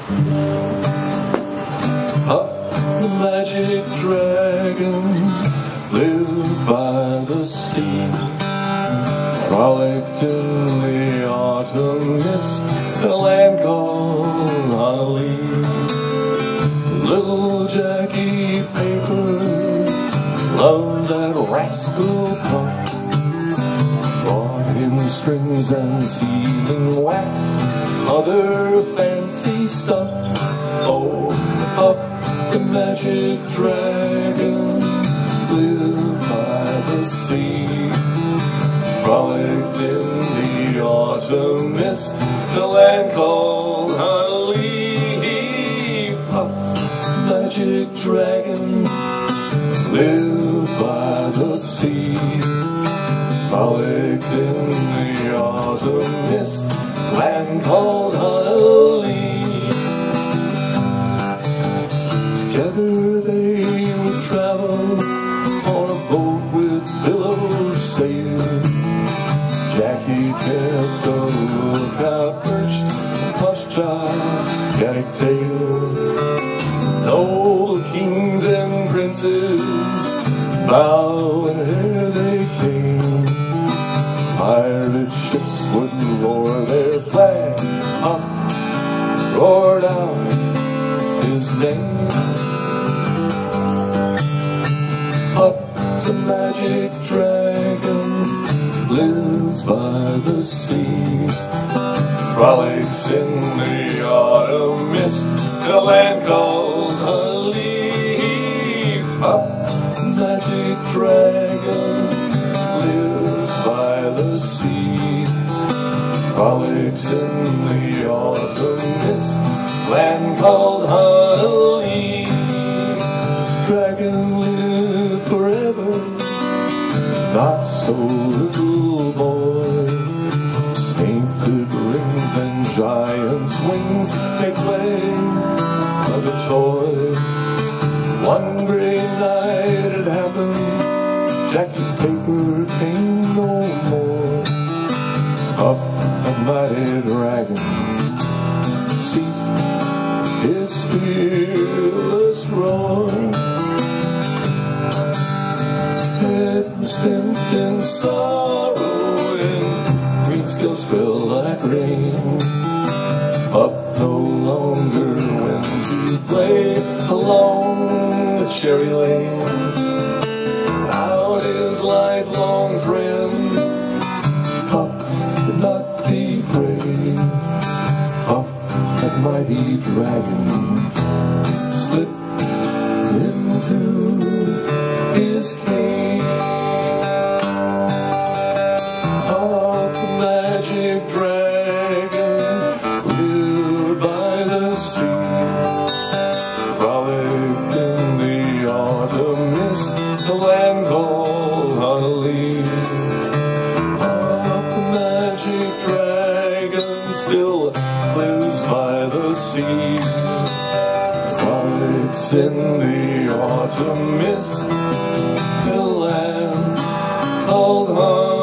Up the magic dragon lived by the sea, frolicked in the autumn mist, a land called Honolulu. Little Jackie Paper loved that rascal Puff, brought him strings and sealing wax, other fancy stuff. Oh, Puff the magic dragon lived by the sea, frolicked in the autumn mist, the land called Honolulu. Puff, magic dragon, lived by the sea, frolicked in the autumn mist, land called Honolulu. Together they would travel on a boat with billows sail. Jackie kept a lookout perched on Puff's gigantic tail. All the kings and princes bow and here they came. Pirate ships would lower their flag, Puff roared out his name. Puff the magic dragon lives by the sea, frolics in the autumn mist, the land called Honolulu. Puff the magic dragon lives by the sea, frolics in the autumn mist, land called Honolulu. Dragon live forever, not so little boy. Painted rings and giant's wings make way of a toy. One great night it happened, Jackie Paper came no more. Up a mighty dragon ceased his fearless roar. Head was bent in sorrow and green scales fell like rain. Up no longer went to play along the cherry lane. Out his lifelong friend, Puff could not be brave. Puff, that mighty dragon, slipped into his cave. Puff the magic dragon lived by the sea, frolicked in the autumn mist, the land called Honolulu. Puff the magic dragon still lives by the sea, frolics in the autumn mist, the land called Honolulu.